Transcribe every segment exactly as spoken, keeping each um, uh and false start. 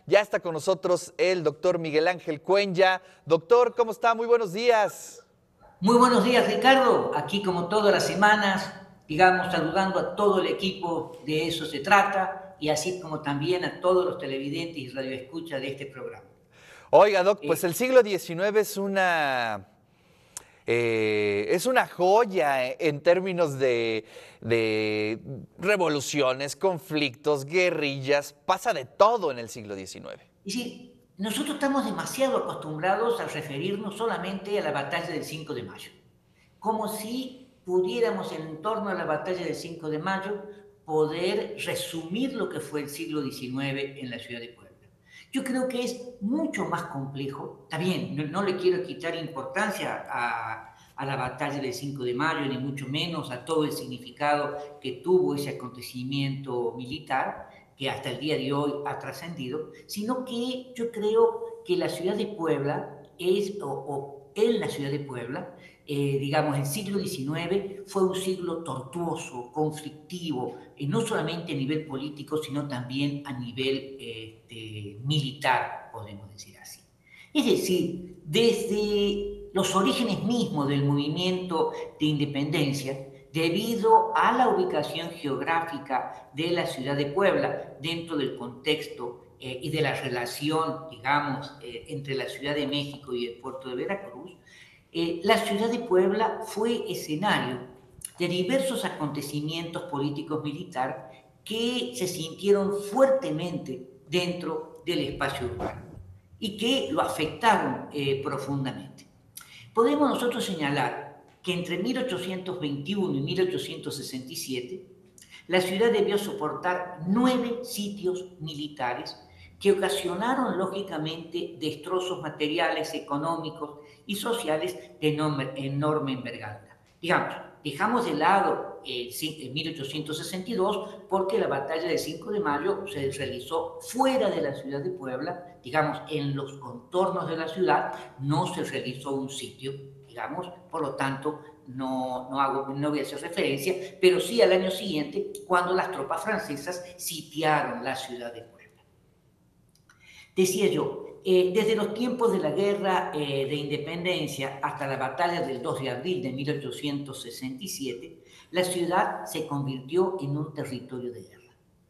Ya está con nosotros el doctor Miguel Ángel Cuenya. Doctor, ¿cómo está? Muy buenos días. Muy buenos días, Ricardo. Aquí, como todas las semanas, digamos, saludando a todo el equipo, de eso se trata, y así como también a todos los televidentes y radioescuchas de este programa. Oiga, doc, pues Eh, el siglo diecinueve es una, eh, es una joya en términos de, de revoluciones, conflictos, guerrillas. Pasa de todo en el siglo diecinueve. y sí, nosotros estamos demasiado acostumbrados a referirnos solamente a la batalla del cinco de mayo, como si pudiéramos, en torno a la batalla del cinco de mayo, poder resumir lo que fue el siglo diecinueve en la ciudad de Puebla. Yo creo que es mucho más complejo. Está bien, no, no le quiero quitar importancia a, a la batalla del cinco de mayo, ni mucho menos a todo el significado que tuvo ese acontecimiento militar, que hasta el día de hoy ha trascendido, sino que yo creo que la ciudad de Puebla es, o, o en la ciudad de Puebla, eh, digamos, el siglo diecinueve fue un siglo tortuoso, conflictivo, eh, no solamente a nivel político, sino también a nivel este, militar, podemos decir así. Es decir, desde los orígenes mismos del movimiento de independencia, debido a la ubicación geográfica de la ciudad de Puebla, dentro del contexto eh, y de la relación, digamos, eh, entre la Ciudad de México y el puerto de Veracruz, eh, la ciudad de Puebla fue escenario de diversos acontecimientos políticos militares que se sintieron fuertemente dentro del espacio urbano y que lo afectaron eh, profundamente. Podemos nosotros señalar que entre mil ochocientos veintiuno y mil ochocientos sesenta y siete la ciudad debió soportar nueve sitios militares que ocasionaron lógicamente destrozos materiales, económicos y sociales de enorme, enorme envergadura. Digamos, dejamos de lado el eh, mil ochocientos sesenta y dos porque la batalla del cinco de mayo se realizó fuera de la ciudad de Puebla, digamos, en los contornos de la ciudad, no se realizó un sitio, digamos, por lo tanto, no, no, hago, no voy a hacer referencia, pero sí al año siguiente, cuando las tropas francesas sitiaron la ciudad de Puebla. Decía yo, eh, desde los tiempos de la guerra eh, de independencia hasta la batalla del dos de abril de mil ochocientos sesenta y siete, la ciudad se convirtió en un territorio de guerra.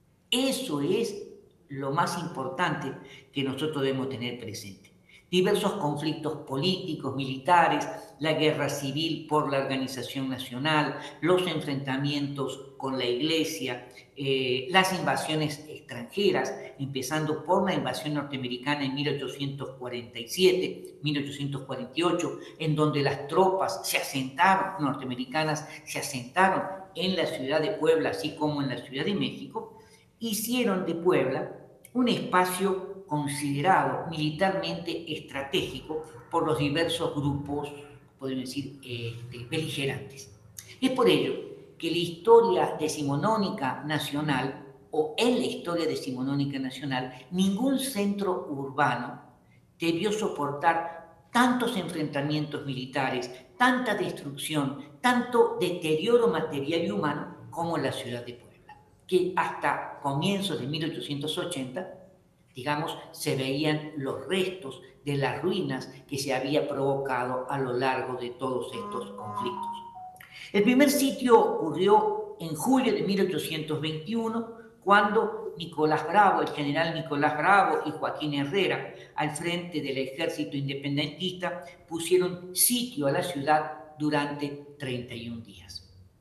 Eso es lo más importante que nosotros debemos tener presente. Diversos conflictos políticos, militares, la guerra civil por la organización nacional, los enfrentamientos con la iglesia, eh, las invasiones extranjeras, empezando por la invasión norteamericana en mil ochocientos cuarenta y siete, mil ochocientos cuarenta y ocho, en donde las tropas se asentaron, norteamericanas se asentaron en la ciudad de Puebla, así como en la Ciudad de México, hicieron de Puebla un espacio considerado militarmente estratégico por los diversos grupos, podemos decir, este, beligerantes. Es por ello que la historia decimonónica nacional, o en la historia decimonónica nacional, ningún centro urbano debió soportar tantos enfrentamientos militares, tanta destrucción, tanto deterioro material y humano como la ciudad de Puebla, que hasta comienzos de mil ochocientos ochenta, digamos, se veían los restos de las ruinas que se había provocado a lo largo de todos estos conflictos. El primer sitio ocurrió en julio de mil ochocientos veintiuno, cuando Nicolás Bravo, el general Nicolás Bravo y Joaquín Herrera, al frente del ejército independentista, pusieron sitio a la ciudad durante treinta y un días.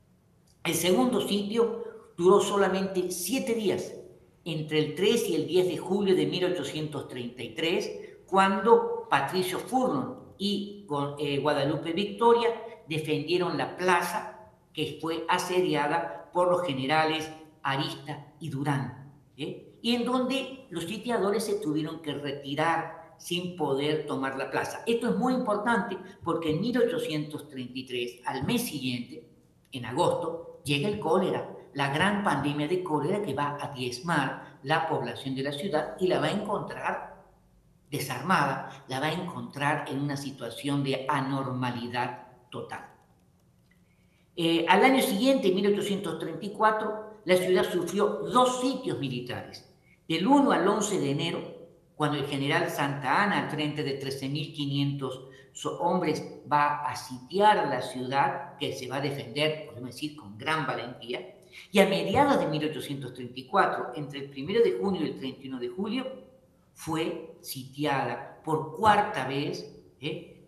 El segundo sitio duró solamente siete días, entre el tres y el diez de julio de mil ochocientos treinta y tres, cuando Patricio Furlong y eh, Guadalupe Victoria defendieron la plaza que fue asediada por los generales Arista y Durán, ¿eh? y en donde los sitiadores se tuvieron que retirar sin poder tomar la plaza. Esto es muy importante porque en mil ochocientos treinta y tres, al mes siguiente, en agosto, llega el cólera, la gran pandemia de cólera que va a diezmar la población de la ciudad y la va a encontrar desarmada, la va a encontrar en una situación de anormalidad total. Eh, al año siguiente, en mil ochocientos treinta y cuatro, la ciudad sufrió dos sitios militares. Del uno al once de enero, cuando el general Santa Anna, al frente de trece mil quinientos hombres, va a sitiar la ciudad, que se va a defender, podemos decir, con gran valentía. Y a mediados de mil ochocientos treinta y cuatro, entre el primero de junio y el treinta y uno de julio, fue sitiada por cuarta vez ¿eh?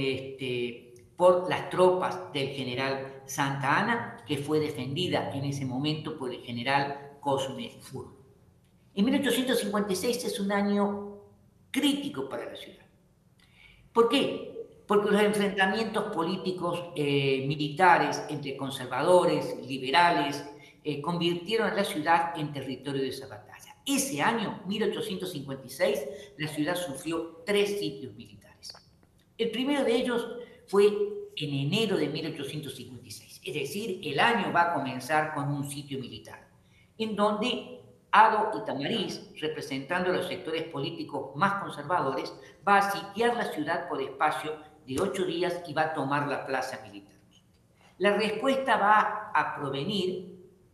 este, por las tropas del general Santa Anna, que fue defendida en ese momento por el general Cosme Furno. En mil ochocientos cincuenta y seis es un año crítico para la ciudad. ¿Por qué? Porque los enfrentamientos políticos eh, militares entre conservadores, liberales, eh, convirtieron a la ciudad en territorio de esa batalla. Ese año, mil ochocientos cincuenta y seis, la ciudad sufrió tres sitios militares. El primero de ellos fue en enero de mil ochocientos cincuenta y seis, es decir, el año va a comenzar con un sitio militar, en donde Haro y Tamariz, representando a los sectores políticos más conservadores, va a sitiar la ciudad por espacio de ocho días y va a tomar la plaza militar. La respuesta va a provenir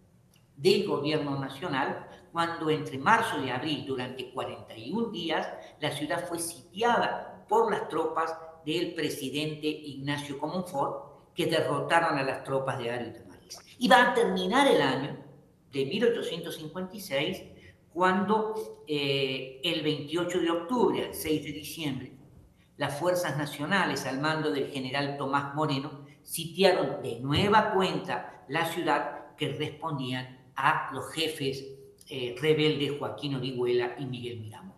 del gobierno nacional cuando entre marzo y abril, durante cuarenta y un días, la ciudad fue sitiada por las tropas del presidente Ignacio Comonfort, que derrotaron a las tropas de Haro y Tamariz. Y va a terminar el año de mil ochocientos cincuenta y seis, cuando eh, el veintiocho de octubre al seis de diciembre, las fuerzas nacionales al mando del general Tomás Moreno sitiaron de nueva cuenta la ciudad, que respondían a los jefes eh, rebeldes Joaquín Orihuela y Miguel Miramón.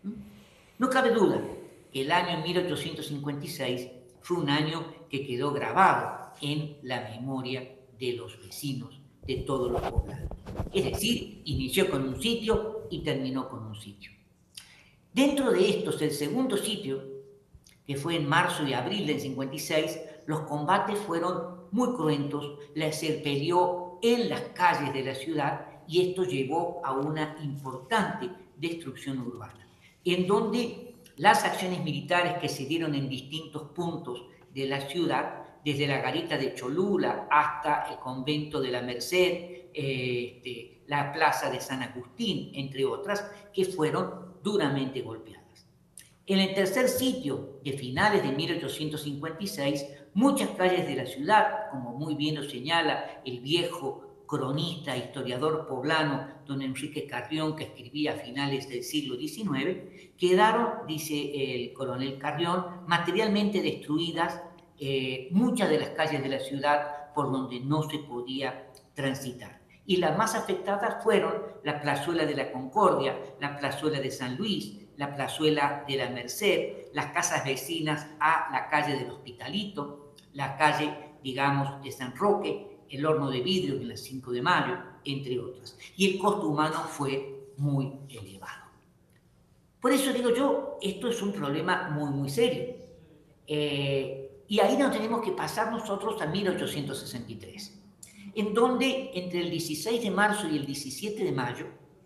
No cabe duda que el año mil ochocientos cincuenta y seis fue un año que quedó grabado en la memoria de los vecinos de todos los poblados. Es decir, inició con un sitio y terminó con un sitio. Dentro de estos, el segundo sitio, que fue en marzo y abril del cincuenta y seis, los combates fueron muy cruentos, se peleó en las calles de la ciudad y esto llevó a una importante destrucción urbana, en donde las acciones militares que se dieron en distintos puntos de la ciudad, desde la garita de Cholula hasta el convento de la Merced, eh, la plaza de San Agustín, entre otras, que fueron duramente golpeadas. En el tercer sitio de finales de mil ochocientos cincuenta y seis, muchas calles de la ciudad, como muy bien lo señala el viejo cronista, historiador poblano, don Enrique Carrión, que escribía a finales del siglo diecinueve, quedaron, dice el coronel Carrión, materialmente destruidas eh, muchas de las calles de la ciudad por donde no se podía transitar. Y las más afectadas fueron la plazuela de la Concordia, la plazuela de San Luis, la plazuela de la Merced, las casas vecinas a la calle del Hospitalito, la calle, digamos, de San Roque, el Horno de Vidrio en la cinco de mayo, entre otras. Y el costo humano fue muy elevado. Por eso digo yo, esto es un problema muy, muy serio. Eh, y ahí nos tenemos que pasar nosotros a mil ochocientos sesenta y tres, en donde entre el dieciséis de marzo y el diecisiete de mayo,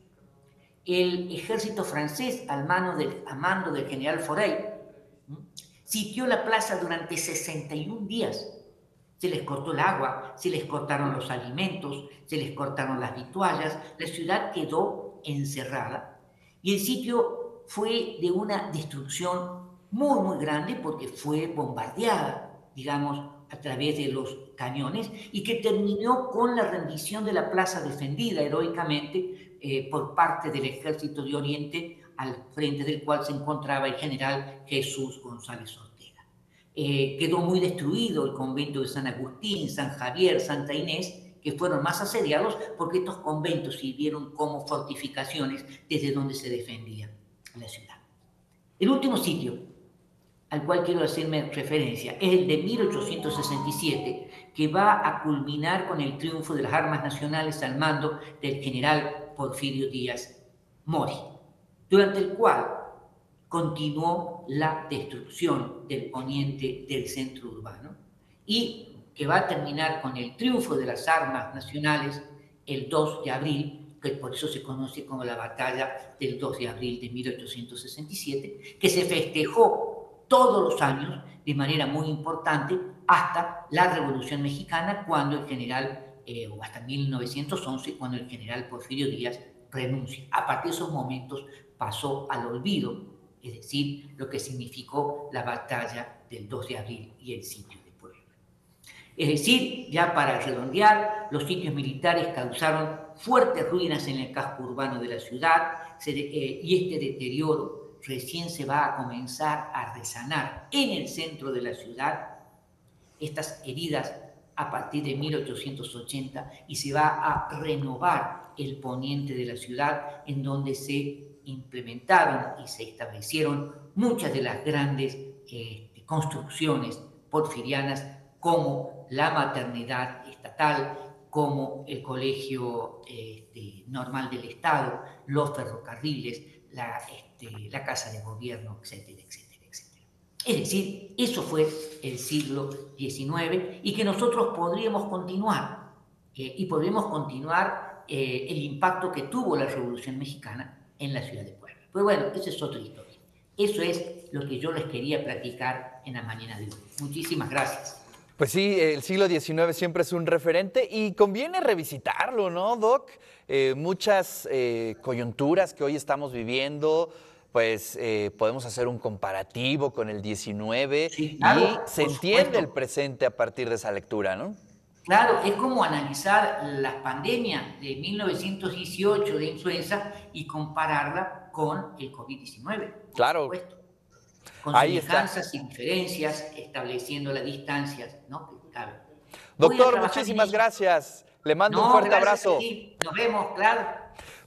el ejército francés, al mando del, a mando del general Forey, sitió la plaza durante sesenta y un días. Se les cortó el agua, se les cortaron los alimentos, se les cortaron las vituallas, la ciudad quedó encerrada y el sitio fue de una destrucción muy, muy grande porque fue bombardeada, digamos, a través de los cañones y que terminó con la rendición de la plaza defendida heroicamente eh, por parte del Ejército de Oriente, al frente del cual se encontraba el general Jesús González Ortega. Eh, quedó muy destruido el convento de San Agustín, San Javier, Santa Inés, que fueron más asediados porque estos conventos sirvieron como fortificaciones desde donde se defendía la ciudad. El último sitio al cual quiero hacerme referencia es el de mil ochocientos sesenta y siete, que va a culminar con el triunfo de las armas nacionales al mando del general Porfirio Díaz Mori, durante el cual continuó la destrucción del poniente del centro urbano y que va a terminar con el triunfo de las armas nacionales el dos de abril, que por eso se conoce como la batalla del dos de abril de mil ochocientos sesenta y siete, que se festejó todos los años de manera muy importante hasta la Revolución Mexicana, cuando el general, eh, o hasta mil novecientos once, cuando el general Porfirio Díaz renuncia. A partir de esos momentos pasó al olvido, es decir, lo que significó la batalla del dos de abril y el sitio de Puebla. Es decir, ya para redondear, los sitios militares causaron fuertes ruinas en el casco urbano de la ciudad se, eh, y este deterioro recién se va a comenzar a resanar en el centro de la ciudad, estas heridas a partir de mil ochocientos ochenta, y se va a renovar el poniente de la ciudad, en donde se implementaron y se establecieron muchas de las grandes eh, construcciones porfirianas, como la maternidad estatal, como el colegio este, normal del Estado, los ferrocarriles, la, este, la casa de gobierno, etcétera, etcétera, etcétera. Es decir, eso fue el siglo diecinueve y que nosotros podríamos continuar, eh, y podríamos continuar eh, el impacto que tuvo la Revolución Mexicana en la ciudad de Puebla. Pero bueno, esa es otra historia. Eso es lo que yo les quería platicar en la mañana de hoy. Muchísimas gracias. Pues sí, el siglo diecinueve siempre es un referente y conviene revisitarlo, ¿no, Doc? Eh, muchas eh, coyunturas que hoy estamos viviendo, pues eh, podemos hacer un comparativo con el diecinueve Sí, y claro, se por entiende supuesto. el presente a partir de esa lectura, ¿no? Claro, es como analizar la pandemia de mil novecientos dieciocho de influenza y compararla con el COVID diecinueve, por Claro, supuesto, con ahí está. semejanzas y diferencias, estableciendo las distancias, ¿no?, que caben. Voy a Doctor, trabajar en muchísimas eso. gracias. Le mando un No, fuerte gracias a abrazo. ti. Nos vemos, claro.